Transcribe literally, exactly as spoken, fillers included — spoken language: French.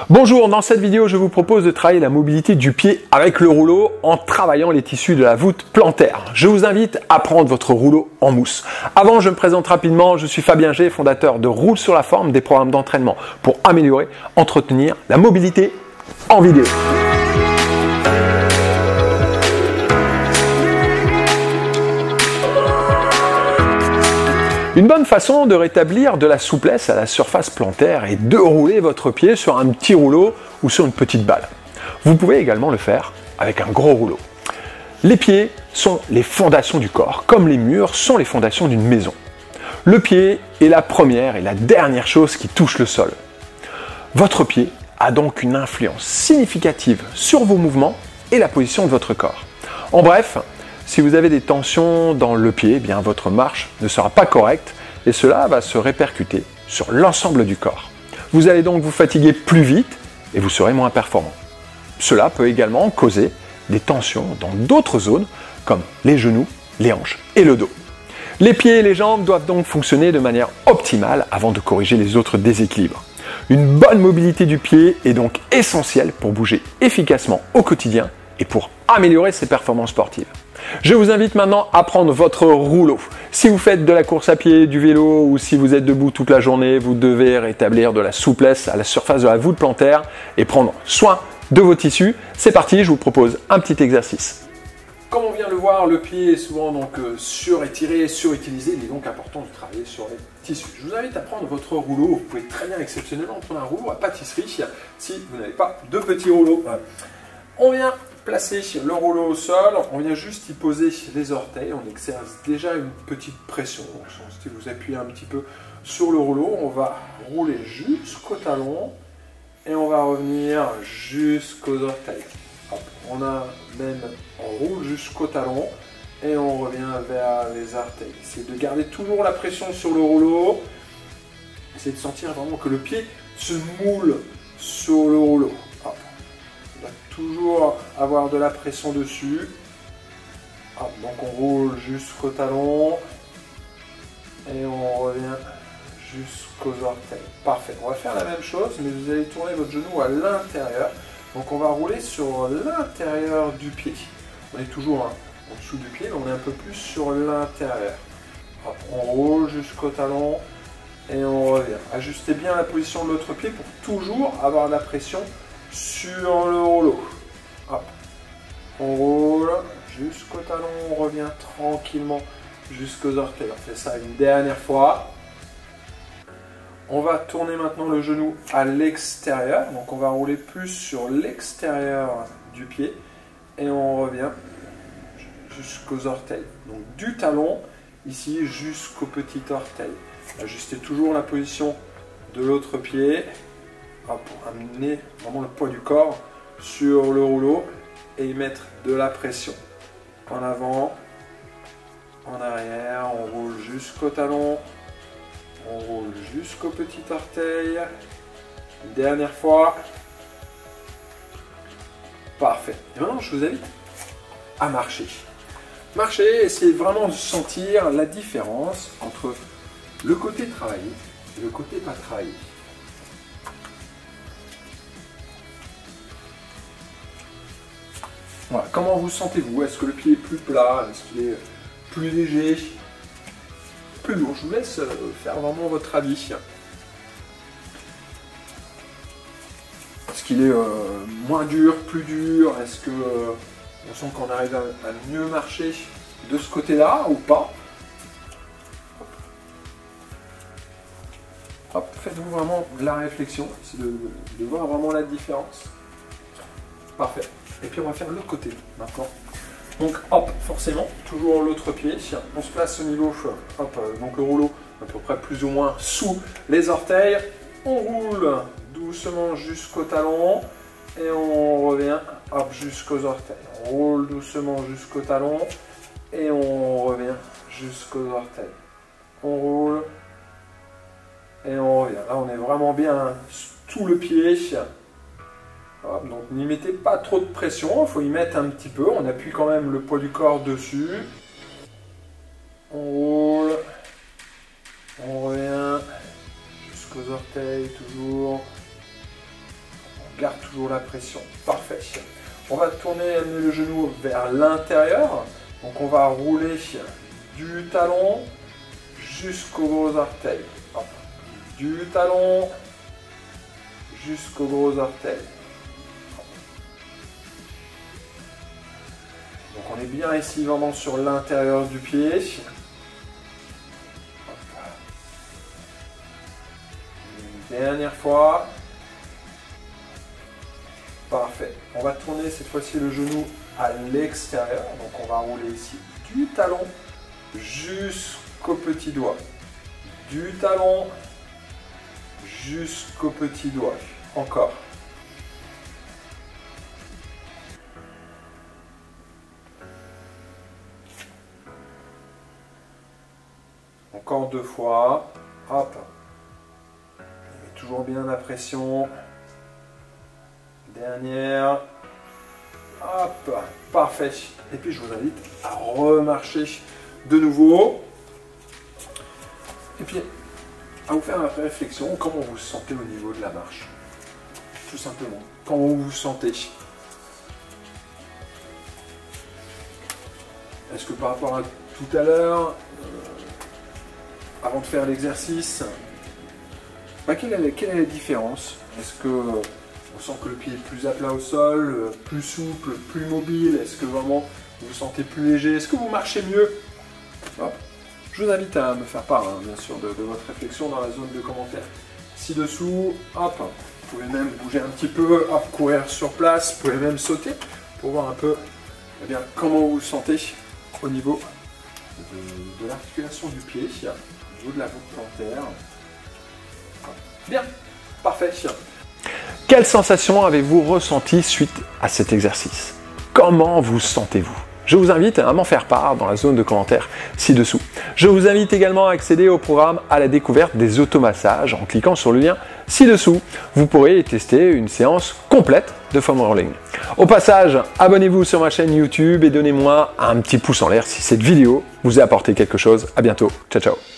Bonjour, dans cette vidéo, je vous propose de travailler la mobilité du pied avec le rouleau en travaillant les tissus de la voûte plantaire. Je vous invite à prendre votre rouleau en mousse. Avant, je me présente rapidement, je suis Fabien G, fondateur de Roule sur la forme, des programmes d'entraînement pour améliorer, entretenir la mobilité en vidéo. Une bonne façon de rétablir de la souplesse à la surface plantaire est de rouler votre pied sur un petit rouleau ou sur une petite balle. Vous pouvez également le faire avec un gros rouleau. Les pieds sont les fondations du corps, comme les murs sont les fondations d'une maison. Le pied est la première et la dernière chose qui touche le sol. Votre pied a donc une influence significative sur vos mouvements et la position de votre corps. En bref, si vous avez des tensions dans le pied, eh bien votre marche ne sera pas correcte et cela va se répercuter sur l'ensemble du corps. Vous allez donc vous fatiguer plus vite et vous serez moins performant. Cela peut également causer des tensions dans d'autres zones comme les genoux, les hanches et le dos. Les pieds et les jambes doivent donc fonctionner de manière optimale avant de corriger les autres déséquilibres. Une bonne mobilité du pied est donc essentielle pour bouger efficacement au quotidien et pour améliorer ses performances sportives. Je vous invite maintenant à prendre votre rouleau. Si vous faites de la course à pied, du vélo ou si vous êtes debout toute la journée, vous devez rétablir de la souplesse à la surface de la voûte plantaire et prendre soin de vos tissus. C'est parti, je vous propose un petit exercice. Comme on vient de le voir, le pied est souvent donc euh, surétiré, surutilisé. Il est donc important de travailler sur les tissus. Je vous invite à prendre votre rouleau. Vous pouvez très bien exceptionnellement prendre un rouleau à pâtisserie si vous n'avez pas de petit rouleau. On vient placer le rouleau au sol, on vient juste y poser les orteils, on exerce déjà une petite pression. Donc, si vous appuyez un petit peu sur le rouleau, on va rouler jusqu'au talon et on va revenir jusqu'aux orteils. Hop, on amène, on roule jusqu'au talon et on revient vers les orteils. C'est de garder toujours la pression sur le rouleau. C'est de sentir vraiment que le pied se moule sur le rouleau. Hop. Toujours avoir de la pression dessus. Hop, donc on roule jusqu'au talon et on revient jusqu'aux orteils. Parfait. On va faire la même chose, mais vous allez tourner votre genou à l'intérieur. Donc on va rouler sur l'intérieur du pied. On est toujours hein, en dessous du pied, mais on est un peu plus sur l'intérieur. Hop, on roule jusqu'au talon et on revient. Ajustez bien la position de l'autre pied pour toujours avoir de la pression sur le rouleau. Hop. On roule jusqu'au talon, on revient tranquillement jusqu'aux orteils. On fait ça une dernière fois. On va tourner maintenant le genou à l'extérieur. Donc on va rouler plus sur l'extérieur du pied et on revient jusqu'aux orteils. Donc du talon ici jusqu'au petit orteil. Ajustez toujours la position de l'autre pied. Pour amener vraiment le poids du corps sur le rouleau et y mettre de la pression. En avant, en arrière, on roule jusqu'au talon, on roule jusqu'au petit orteil. Une dernière fois. Parfait. Et maintenant, je vous invite à marcher. Marcher, essayez vraiment de sentir la différence entre le côté travaillé et le côté pas travaillé. Voilà. Comment vous sentez-vous? Est-ce que le pied est plus plat? Est-ce qu'il est plus léger? Plus lourd? Je vous laisse faire vraiment votre avis. Est-ce qu'il est euh, moins dur, plus dur? Est-ce que euh, on sent qu'on arrive à, à mieux marcher de ce côté-là ou pas? Hop. Hop, faites-vous vraiment la réflexion, c'est de, de voir vraiment la différence. Parfait. Et puis on va faire l'autre côté maintenant. Donc hop, forcément, toujours l'autre pied. On se place au niveau, hop, donc le rouleau à peu près plus ou moins sous les orteils. On roule doucement jusqu'au talon et on revient hop jusqu'aux orteils. On roule doucement jusqu'au talon et on revient jusqu'aux orteils. On roule et on revient. Là on est vraiment bien tout le pied. Hop, donc n'y mettez pas trop de pression, il faut y mettre un petit peu, on appuie quand même le poids du corps dessus. On roule, on revient jusqu'aux orteils toujours. garde toujours la pression. Parfait. On va tourner le genou vers l'intérieur. Donc on va rouler du talon jusqu'au gros orteil. Hop. Du talon jusqu'au gros orteil. Donc on est bien ici vraiment sur l'intérieur du pied. Hop. Une dernière fois. Parfait. On va tourner cette fois-ci le genou à l'extérieur. Donc on va rouler ici du talon jusqu'au petit doigt. Du talon jusqu'au petit doigt. Encore. Encore deux fois. Hop. Et toujours bien la pression. Dernière. Hop. Parfait. Et puis je vous invite à remarcher de nouveau. Et puis à vous faire une réflexion. Comment vous vous sentez au niveau de la marche? Tout simplement. Comment vous vous sentez? Est-ce que par rapport à tout à l'heure, euh, avant de faire l'exercice, bah, quelle, est, quelle est la différence? Est-ce que on sent que le pied est plus à plat au sol, plus souple, plus mobile? Est-ce que vraiment vous vous sentez plus léger? Est-ce que vous marchez mieux? Hop. Je vous invite à me faire part, hein, bien sûr, de, de votre réflexion dans la zone de commentaires ci-dessous. Hop. Vous pouvez même bouger un petit peu, hop, courir sur place, vous pouvez même sauter pour voir un peu eh bien, comment vous vous sentez au niveau de, de l'articulation du pied, au niveau de la voûte plantaire. Bien, parfait. Quelle sensation avez-vous ressenti suite à cet exercice? Comment vous sentez-vous? Je vous invite à m'en faire part dans la zone de commentaires ci-dessous. Je vous invite également à accéder au programme à la découverte des automassages en cliquant sur le lien ci-dessous. Vous pourrez tester une séance complète de foam rolling. Au passage, abonnez-vous sur ma chaîne YouTube et donnez-moi un petit pouce en l'air si cette vidéo vous a apporté quelque chose. À bientôt. Ciao, ciao.